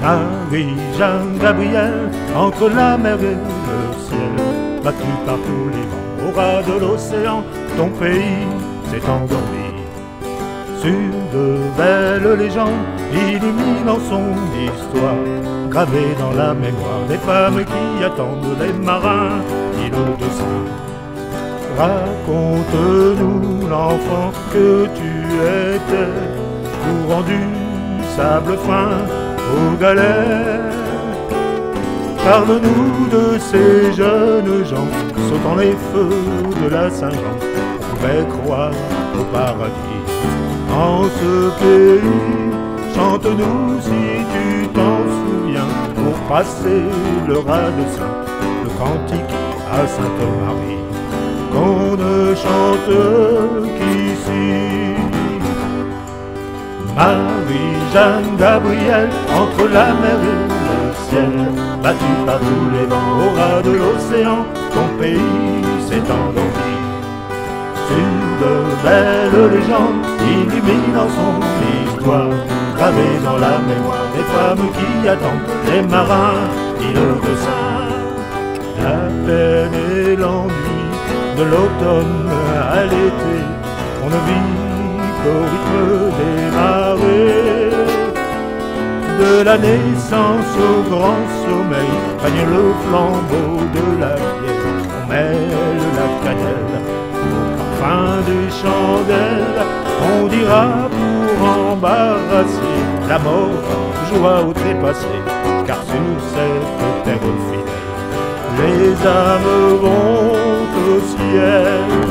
Marie-Jeanne Gabrielle, entre la mer et le ciel, battu par tous les vents, au ras de l'océan, ton pays s'est endormi. Sur de belles légendes, illuminant son histoire, gravées dans la mémoire des femmes qui attendent les marins, îlots de sang. Raconte-nous l'enfant que tu étais, courant du sable fin aux galères. Parle-nous de ces jeunes gens sautant les feux de la Saint-Jean. On pouvait croire au paradis en ce pays. Chante-nous si tu t'en souviens pour passer le raz de Saint, le cantique à Sainte-Marie qu'on ne chante qu'ici. Marie-Jeanne Gabrielle, entre la mer et le ciel, battu par tous les vents, au ras de l'océan, ton pays s'est endormi. Sur de belles légendes, illuminant son histoire, gravées dans la mémoire des femmes qui attendent les marins, îlots de Saint. La peine et l'ennui de l'automne à l'été, on ne vit qu'au rythme des marées. De la naissance au grand sommeil, règne le flambeau de la bière. On mêle la cannelle au parfum des chandelles. On dira pour embarrasser la mort, joie au trépassé, car sur cette terre fidèle, les âmes vont au ciel.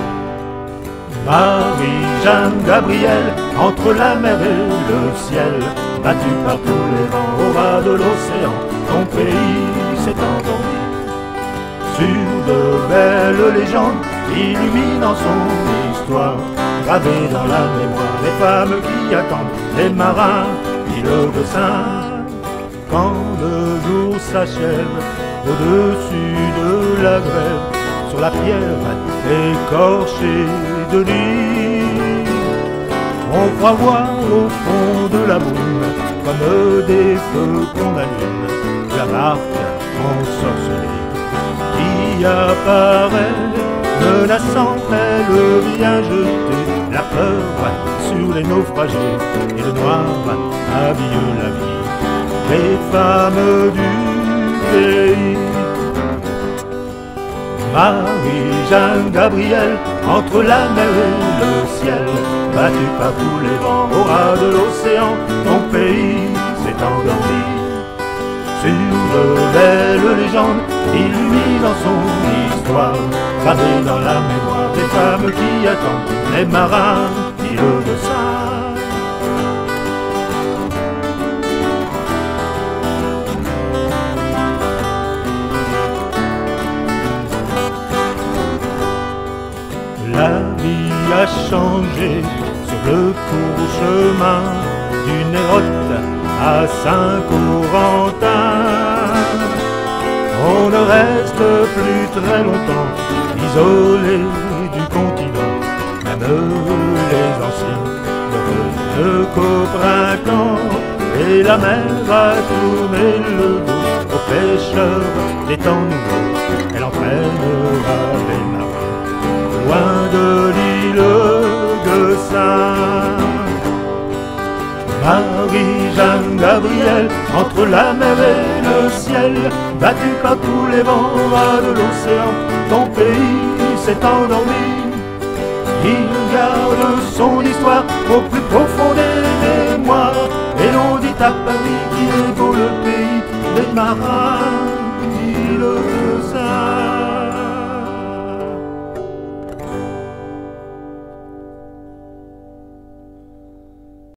Marie-Jeanne Gabrielle, entre la mer et le ciel, battu par tous les vents, au ras de l'océan, ton pays s'est endormi. Sur de belles légendes, illuminant son histoire, gravées dans la mémoire des femmes qui attendent les marins, îlots de Saint. Quand le jour s'achève, au-dessus de la grève, sur la pierre écorchée de l'île, on croit voir au fond de la brume, comme des feux qu'on allume, la barque ensorcelée qui apparaît, menaçant, elle vient jeter la peur sur les naufragés, et le noir habille la vie des femmes du pays. Marie-Jeanne Gabrielle, entre la mer et le ciel, battu par tous les vents, au ras de l'océan, ton pays s'est endormi. Sur de belles légendes, illuminant son histoire, gravées dans la mémoire des femmes qui attendent les marins, îlots de Saint. La vie a changé sur le court chemin du Nérotte à Saint-Corentin. On ne reste plus très longtemps isolé du continent, même les anciens ne reviennent qu'au printemps. Et la mer a tourné le dos aux pêcheurs des temps nouveaux, elle entraînera les marins loin de l'île de Saint. Marie-Jeanne Gabrielle, entre la mer et le ciel, battu par tous les vents de l'océan, ton pays s'est endormi. Il garde son histoire au plus profond des mémoires, et l'on dit à Paris qu'il est beau le pays des marins, île de Saint.